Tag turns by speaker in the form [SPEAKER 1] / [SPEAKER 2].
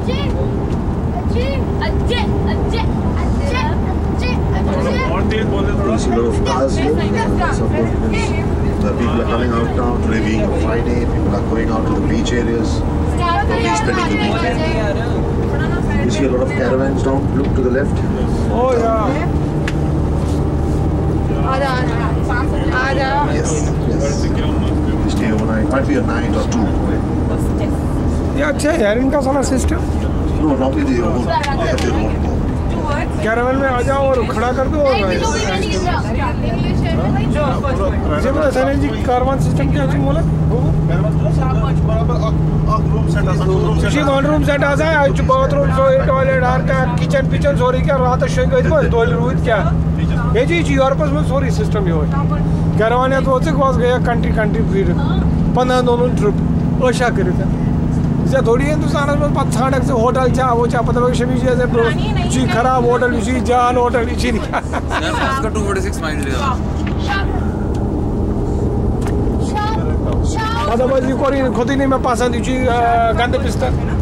[SPEAKER 1] see a lot of cars here. The people are coming out now. Today being a Friday, people are going out to the beach areas. Probably spending the weekend. You see a lot of caravans down. Look to the left.
[SPEAKER 2] Oh yeah.
[SPEAKER 1] Yes. You stay overnight. Might be a night or two.
[SPEAKER 2] ये अच्छा है यार इनका सारा system.
[SPEAKER 1] No, normally they have their own boat.
[SPEAKER 2] Caravan में आ जाओ और खड़ा कर दो और जब ऐसा नहीं जी कारवान सिस्टम क्या चीज़ बोला जी वन रूम सेट आ जाए आज बाथरूम सोई टॉयलेट हर क्या किचन पिचन सोरी क्या रात शो गई तो दो रूद क्या ये जी यूरोपस में सोरी सिस्टम ये कैरावन या तो वाज गया कंट्री फिर 15 दोनों ट्रिप ओशा करी था थोड़ी हिंदुस्तान में पता छाड़क से होटल चा वो चा पता लगे शमी जैसे जी खराब होटल जी जान होटल जी नहीं
[SPEAKER 3] उसका 246 माइल
[SPEAKER 2] पता बस ये कोई खुद ही नहीं मैं पास आती जी गंदे पिस्ता